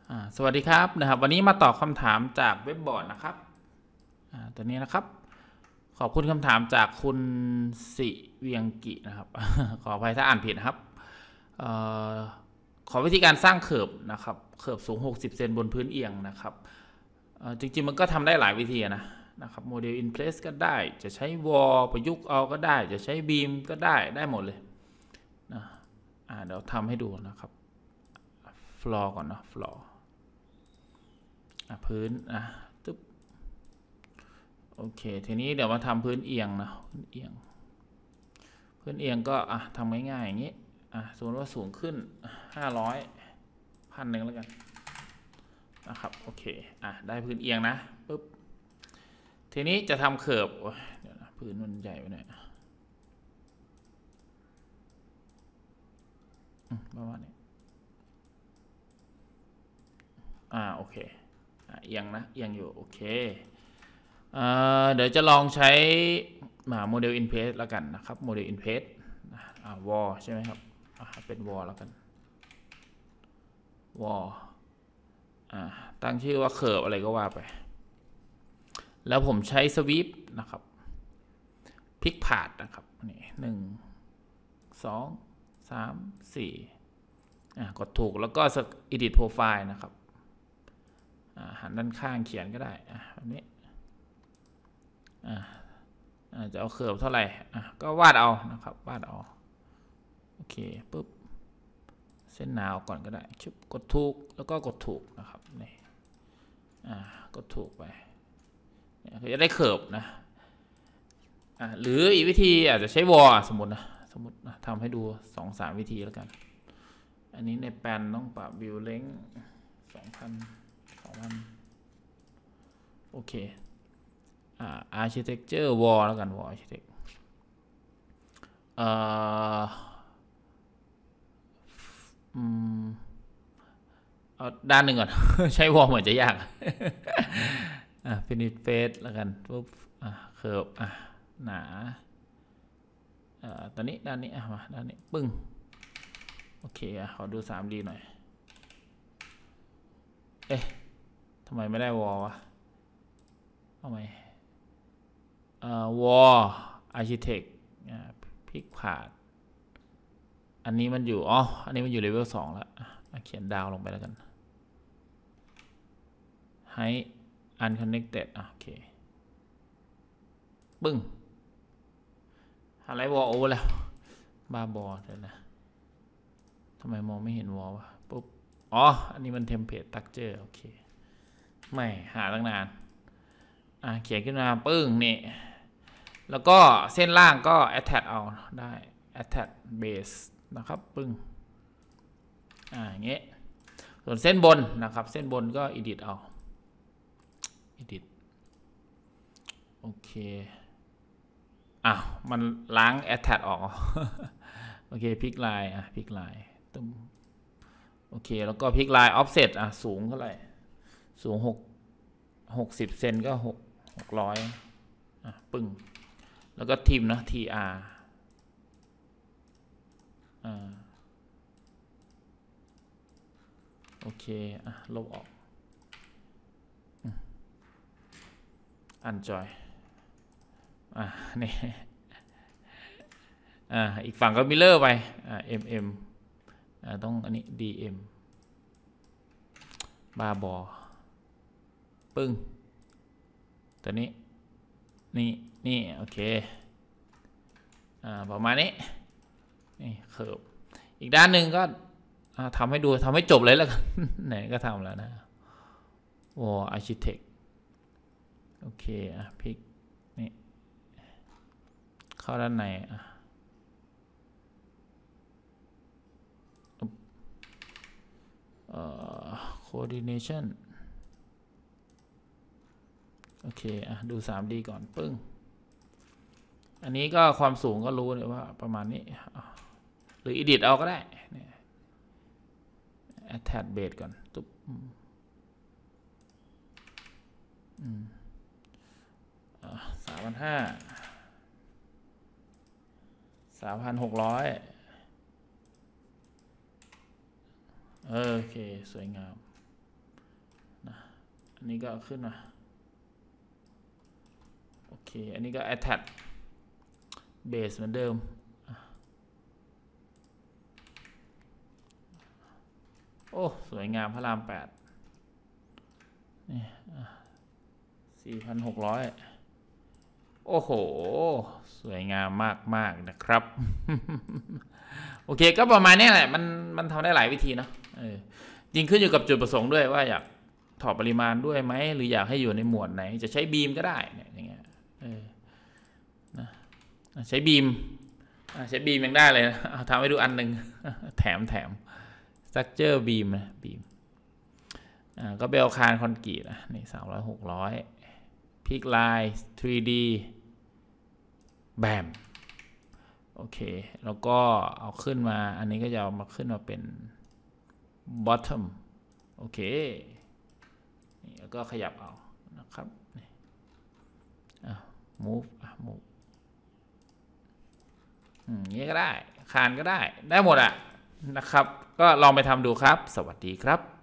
สวัสดีครับวันนี้มาตอบคำถามจากเว็บบอร์ดนะครับตัวนี้นะครับขอบคุณคำถามจากคุณสิเวียงกินะครับ ขออภัยถ้าอ่านผิดนะครับออขอวิธีการสร้างเขิบนะครับเขิบสูง60เซนบนพื้นเอียงนะครับจริงๆมันก็ทำได้หลายวิธีนะครับโมเดลอินเพลสก็ได้จะใช้วอลประยุกต์เอาก็ได้จะใช้บีมก็ได้หมดเลยนะเดี๋ยวทำให้ดูนะครับฟลอร์ก่อนนะฟลอร์พื้นตึ๊บโอเคทีนี้เดี๋ยวมาทำพื้นเอียงนะพื้นเอียงก็ทำง่ายๆอย่างนี้สมมติว่าสูงขึ้น500 1,000แล้วกันนะครับโอเคได้พื้นเอียงนะปุ๊บทีนี้จะทำเขิบเดี๋ยวนะพื้นมันใหญ่ไปหน่อยประมาณนี้โอเคเอียงนะเอียงอยู่โอเคเดี๋ยวจะลองใช้โมเดลอินเพสแล้วกันนะครับโมเดลอินเพสวอลใช่ไหมครับเป็นวอลแล้วกันวอลตั้งชื่อว่าเคิร์ฟอะไรก็ว่าไปแล้วผมใช้สวีปนะครับพลิกผ่านนะครับนี่1 2 3 4กดถูกแล้วก็ edit profile นะครับหันด้านข้างเขียนก็ได้แบบนี้จะเอาเคิร์ฟเท่าไหร่ก็วาดเอานะครับวาดเอาโอเคปุ๊บเส้นหนาก่อนก็ได้ชุบกดถูกแล้วก็กดถูกนะครับนี่กดถูกไปเนี่ยจะได้เคิร์ฟนะหรืออีกวิธีอาจจะใช้วอลสมมติทำให้ดู 2-3 วิธีแล้วกันอันนี้ในแปลนต้องปรับวิวเล้ง2,000โอเคarchitecture wall แล้วกัน wall architect เอาด้านหนึ่งก่อน ใช้ wall เหมือนจะยากfinish face แล้วกันปุ๊บเคิร์ฟหนาตอนนี้ด้านนี้มาด้านนี้ปึ้งโอเคขอดู 3D หน่อยทำไมไม่ได้ wall วะทำไมwall architect พลิกผ่านอันนี้มันอยู่อันนี้มันอยู่เลเวล2แล้วเขียนดาวลงไปแล้วกันให้ unconnectedโอเคปึ้งอะไรวอลโอเวอร์แล้วบ้าบอเลยนะทำไมมองไม่เห็นวอลวะปุ๊บอันนี้มันเทมเพลตตักเจอร์โอเคไม่หาตั้งนานเขียนขึ้นมาปึ้งนี่แล้วก็เส้นล่างก็ attach เอาได้ attach base นะครับปึ้งอย่างเงี้ยส่วนเส้นบนนะครับเส้นบนก็ edit เอา edit โอเคมันล้าง attach ออกโอเคพลิกไลน์พลิกไลน์ตึ้มโอเคแล้วก็พลิกไลน์ offset สูงเท่าไหร่สูง60 เซนก็600ปึ้งแล้วก็ทิมนะ tr โอเคลบออกอันจอยนี่อีกฝั่งก็มิเลอร์ไปmmต้องอันนี้ dm บาบอปึ้งตัวนี้นี่โอเคประมาณนี้นี่เคิร์ฟอีกด้านหนึ่งก็ทำให้ดูทำให้จบเลยแล้วกัน ไหนก็ทำแล้วนะwall architect โอเคพลิกนี่เข้าด้านในcoordination โอเคดู 3D ก่อนปึ้งอันนี้ก็ความสูงก็รู้เลยว่าประมาณนี้หรือ edit เอาก็ได้ attach base ก่อนตุ๊บ3,600โอเคสวยงามอันนี้ก็ขึ้นมาโอเคอันนี้ก็ attach base เหมือนเดิมโอ้สวยงามพระราม 8นี่4,600โอ้โหสวยงามมากนะครับ โอเคก็ประมาณนี้แหละมันทำได้หลายวิธีเนาะจริงขึ้นอยู่กับจุดประสงค์ด้วยว่าอยากถอดปริมาณด้วยไหมหรืออยากให้อยู่ในหมวดไหนจะใช้บีมก็ได้เนี่ยอย่างเงี้ยนะใช้บีมยังได้เลยนะเอาทำให้ดูอันหนึ่ง แถมstructure beam นะ beam ก็เบลคานคอนกรีตนะนี่300-600พิกไลน์ 3D แบมโอเคแล้วก็เอาขึ้นมาอันนี้ก็จะเอามาขึ้นมาเป็น bottom โอเคนี่แล้วก็ขยับเอานะครับนี่move นี้ก็ได้คานก็ได้หมดอ่ะนะครับก็ลองไปทำดูครับสวัสดีครับ